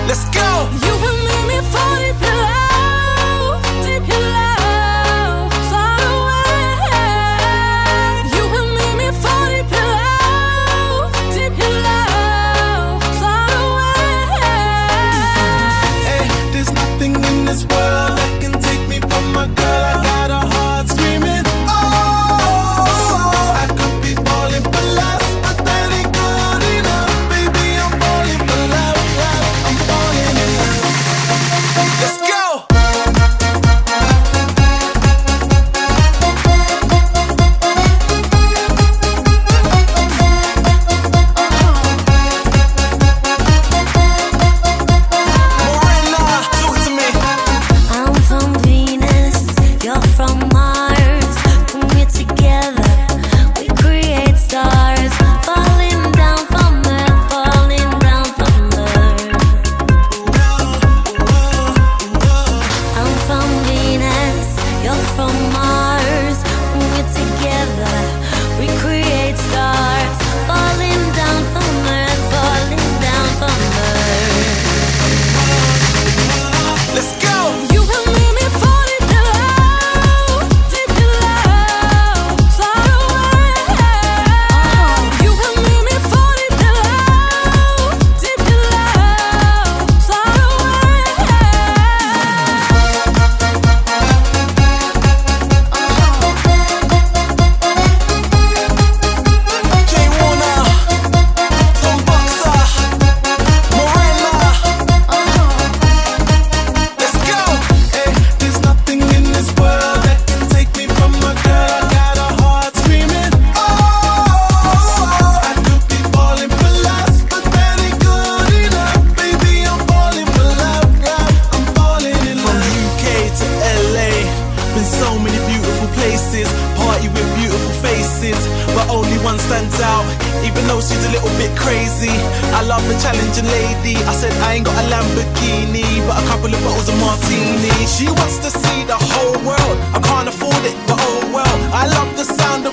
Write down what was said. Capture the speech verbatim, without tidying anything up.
Let's go. You can make me fall deep in love, deep in love, far away. You can make me fall deep in love, deep in love, far away. Hey, there's nothing in this world that can take me from my girl. I got a heart screaming, oh, I could be falling for love, but that ain't good enough. Baby, I'm falling for love, love. I'm falling in love. Let's go. Morena, talk to me. I'm from Venus, you're from Mars. When we're together, we create stars. Falling down from Earth, falling down from Earth. I'm from Venus, you're from Mars. When we're together, we create stars. Falling down from Earth, falling down from Earth. Let's go. You can make me fall deep in love, deep in love, far away. You can make me fall deep in love, deep in love, far away. Jay Warner, Tom Boxer, Morena. Let's go. Hey, there's nothing in this world that can take me from my girl. I got a heart screaming, oh, I could be falling for lust, but that ain't good enough. Baby, I'm falling for love, love. I'm falling in love. From U K to L A, been so many beautiful places, party with beautiful faces, but only one stands out, even though she's a little bit crazy. I love the challenging lady. I said I ain't got a Lamborghini, but a couple of bottles of martini. She wants to see the whole world. I can't afford it, but oh well. I love the sound of